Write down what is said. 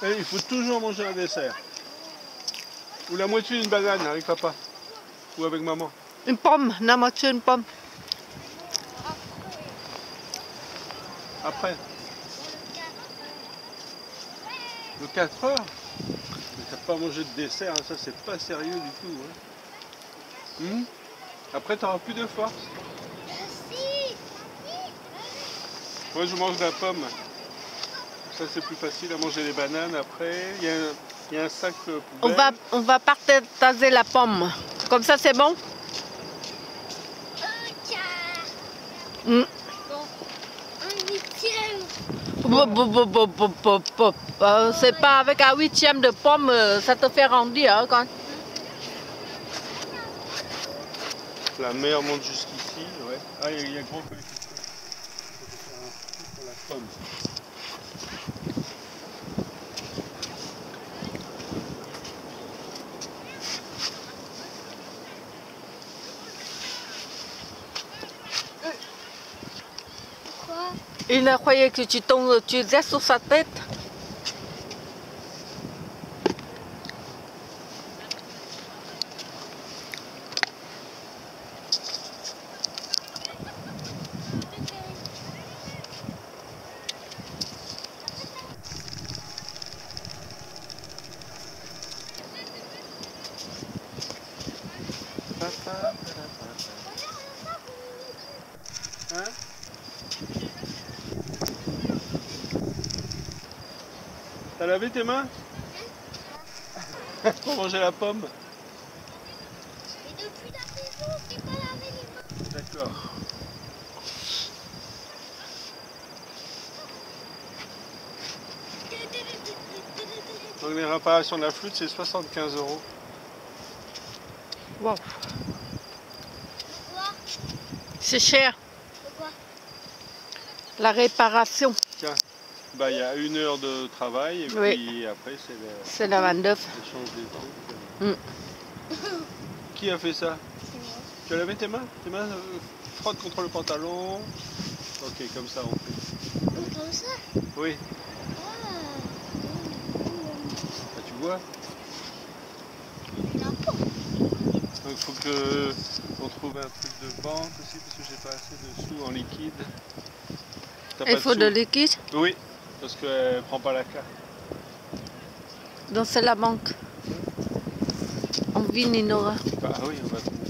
Et il faut toujours manger un dessert. Ou la moitié d'une banane avec papa. Ou avec maman. Une pomme, la moitié une pomme. Après. De 4 heures. Mais t'as pas mangé de dessert, hein, ça c'est pas sérieux du tout. Hein. Après t'auras plus de force. Moi je mange de la pomme. Ça c'est plus facile à manger les bananes. Après il y a un sac poubelle. On va partager la pomme. Comme ça c'est bon? Mm. C'est pas avec un 8e de pomme, ça te fait grandir hein, quand. La mer monte jusqu'ici, ouais. Ah, il y a gros coefficient. Pour la pomme. Pourquoi? Il a croyé que tu étais sur sa tête. Hein? T'as lavé tes mains? Pour manger la pomme? Mais depuis la maison, je n'ai pas lavé les mains. D'accord. Donc les réparations de la flûte, c'est 75 €. Wow. Pourquoi? C'est cher. Pourquoi? La réparation. Tiens, bah il y a 1 heure de travail et puis après C'est la main-d'œuvre. l'échange des trucs. Qui a fait ça? C'est moi. Tu as lavé tes mains? Tes mains frottent contre le pantalon. Ok, comme ça on fait. Oh, comme ça? Oui. Ah. Ah, tu vois? Donc il faut que on trouve un truc de banque aussi parce que j'ai pas assez de sous en liquide. Il faut de liquide? Oui, parce qu'elle prend pas la carte. Donc c'est la banque. En Vininora. Bah oui, on va trouver.